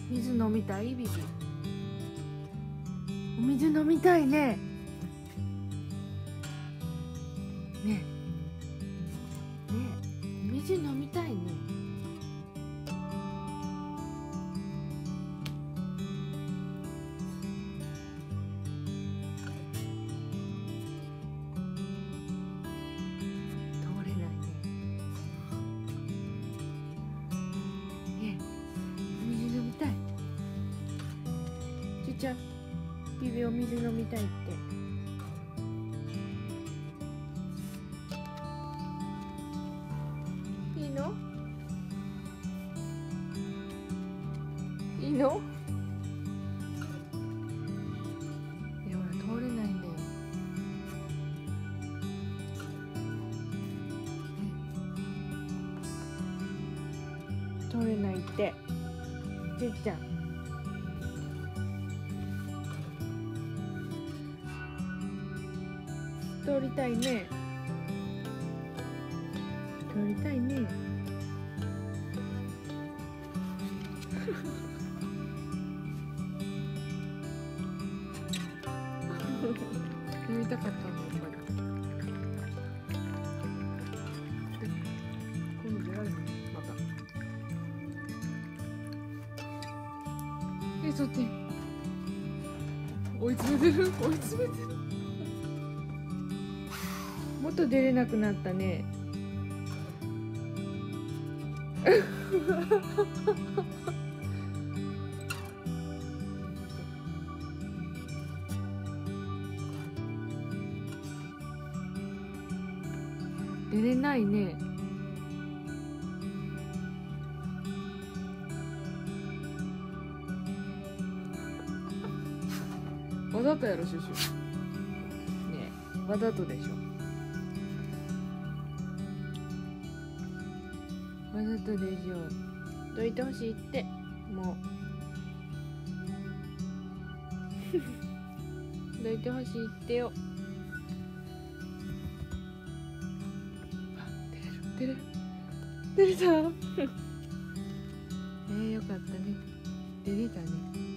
水飲みたいビビ。お水飲みたいね。ねえお水飲みたいね。通れないね。ねえお水飲みたい。ちゅうちゃんビビお水飲みたいって。いいの？いいの？いやほら通れないんだよ。通れないって。ちゅうちゃん。通りたいね。通りたいね。通りたかったのやっぱり。今度出られるのまた。そっち。追い詰めてる追い詰めてる。もっと出れなくなったね。出れないね。わざとやろシュシュ。ねえわざとでしょ。わざとでしょ。どいてほしいってもうどいてほしいってよ。出れる出れたよかったね。出れたね。